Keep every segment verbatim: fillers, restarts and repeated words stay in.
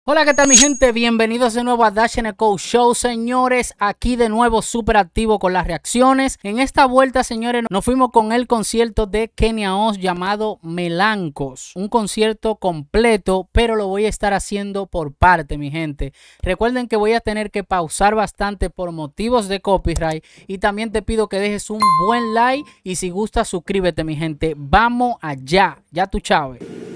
Hola, ¿qué tal mi gente? Bienvenidos de nuevo a Dash and Co Show, señores. Aquí de nuevo súper activo con las reacciones. En esta vuelta, señores, nos fuimos con el concierto de Kenia Oz llamado Melancos. Un concierto completo, pero lo voy a estar haciendo por parte, mi gente. Recuerden que voy a tener que pausar bastante por motivos de copyright. Y también te pido que dejes un buen like y si gusta suscríbete, mi gente. Vamos allá. Ya tú, chave.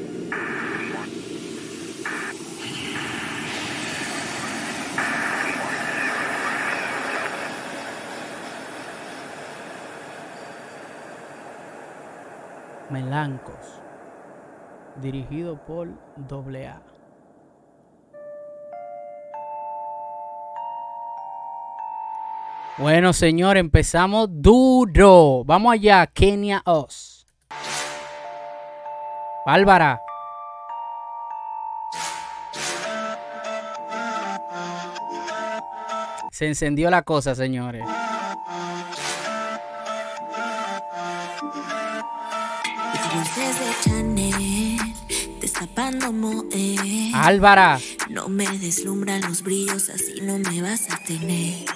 Melancos, dirigido por doble A. Bueno, señor, empezamos duro. Vamos allá, Kenia Oz. Bárbara. Se encendió la cosa, señores. Álvara. No me deslumbran los brillos, así no me vas a tener.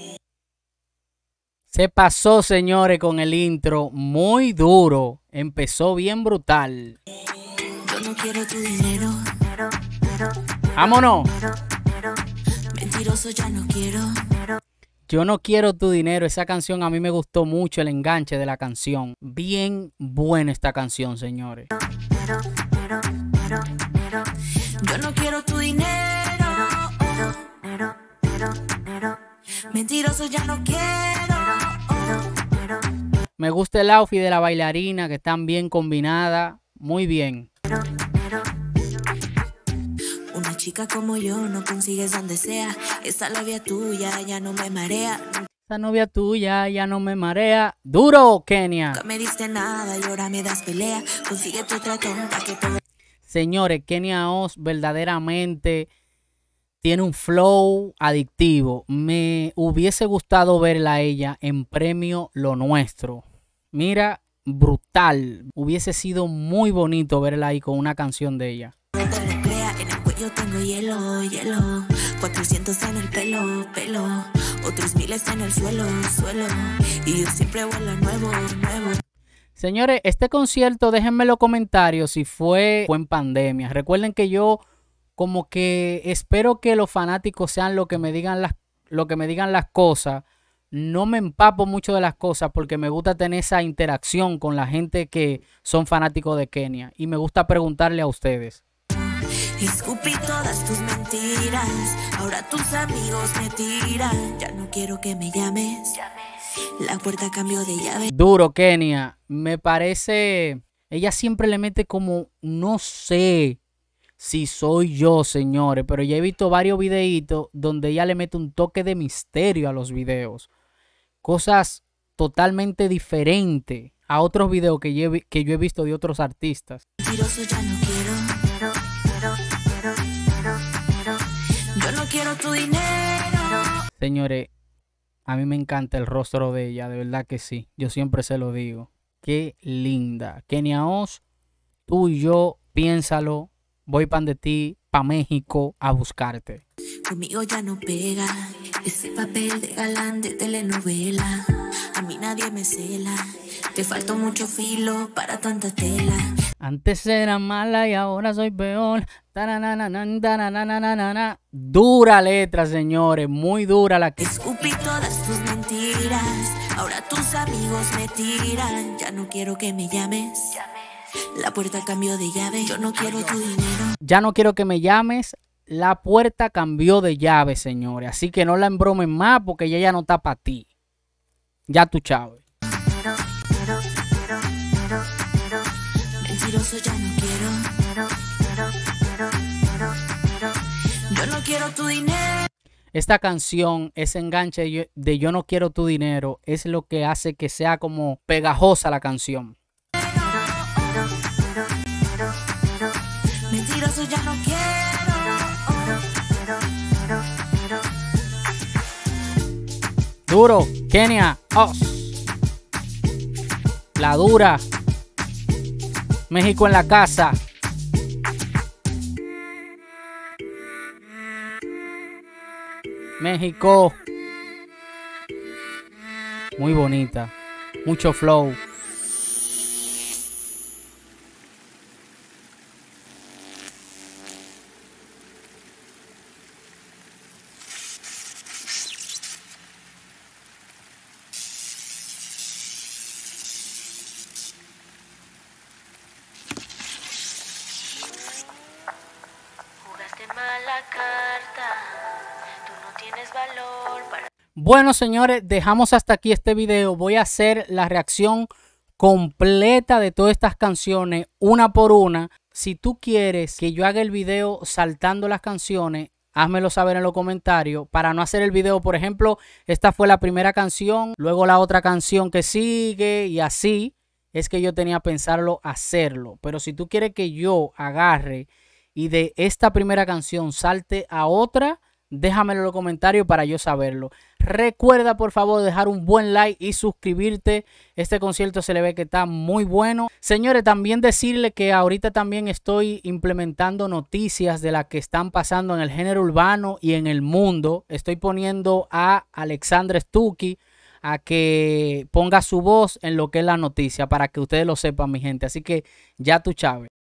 Se pasó, señores, con el intro muy duro. Empezó bien brutal. Yo no quiero tu dinero. Vámonos. Mentiroso ya no quiero. Yo no quiero tu dinero. Esa canción a mí me gustó mucho, el enganche de la canción. Bien buena esta canción, señores. Yo no quiero tu dinero. Mentiroso ya no quiero. Me gusta el outfit de la bailarina, que están bien combinadas. Muy bien. Una chica como yo no consigues donde sea. Esa novia tuya ya no me marea. Esa novia tuya ya no me marea. Duro, Kenia. Nunca me diste nada y ahora me das pelea. Consíguete otra tonta que todo. Señores, Kenia Oz verdaderamente tiene un flow adictivo. Me hubiese gustado verla a ella en Premio Lo Nuestro. Mira, brutal. Hubiese sido muy bonito verla ahí con una canción de ella. No te lo creas, en el cuello tengo hielo, hielo. cuatrocientos en el pelo, pelo. Otros miles en el suelo, suelo. Y yo siempre vuelo nuevo, nuevo. Señores, este concierto, déjenme en los comentarios si fue, fue en pandemia. Recuerden que yo como que espero que los fanáticos sean lo que me digan las, lo que me digan las cosas. No me empapo mucho de las cosas porque me gusta tener esa interacción con la gente que son fanáticos de Kenia. Y me gusta preguntarle a ustedes. Escupí todas tus mentiras. Ahora tus amigos me tiran. Ya no quiero que me llames. La puerta cambió de llave. Duro, Kenia. Me parece... Ella siempre le mete como... No sé si soy yo, señores. Pero ya he visto varios videitos donde ella le mete un toque de misterio a los videos. Cosas totalmente diferentes a otros videos que yo, que yo he visto de otros artistas. Mentiroso ya no quiero. Yo no quiero tu dinero. Señores, a mí me encanta el rostro de ella, de verdad que sí. Yo siempre se lo digo. Qué linda. Kenia Oz, tú y yo, piénsalo. Voy pan de ti, pa' México, a buscarte. Conmigo ya no pega ese papel de galán de telenovela. A mí nadie me cela. Te faltó mucho filo para tanta tela. Antes era mala y ahora soy peor. Dura letra, señores. Muy dura la que... Escupí todas tus mentiras. Ahora tus amigos me tiran. Ya no quiero que me llames. La puerta cambió de llave. Yo no quiero tu dinero. Ya no quiero que me llames. La puerta cambió de llave, señores. Así que no la embromen más porque ella ya no está para ti. Ya tú, chave. Mentiroso ya no quiero. Yo no quiero tu dinero. Esta canción, ese enganche de Yo no quiero tu dinero, es lo que hace que sea como pegajosa la canción. Mentiroso ya no quiero. Duro, Kenia Oz. La dura. México en la casa. México. Muy bonita. Mucho flow. Mala carta, tú no tienes valor para... Bueno, señores, dejamos hasta aquí este video. Voy a hacer la reacción completa de todas estas canciones, una por una. Si tú quieres que yo haga el video saltando las canciones, házmelo saber en los comentarios para no hacer el video. Por ejemplo, esta fue la primera canción, luego la otra canción que sigue y así. Es que yo tenía pensarlo hacerlo. Pero si tú quieres que yo agarre y de esta primera canción salte a otra, déjamelo en los comentarios para yo saberlo. Recuerda por favor dejar un buen like y suscribirte. Este concierto se le ve que está muy bueno. Señores, también decirle que ahorita también estoy implementando noticias de las que están pasando en el género urbano y en el mundo. Estoy poniendo a Alexandre Stucky a que ponga su voz en lo que es la noticia para que ustedes lo sepan, mi gente. Así que ya tú, Chávez.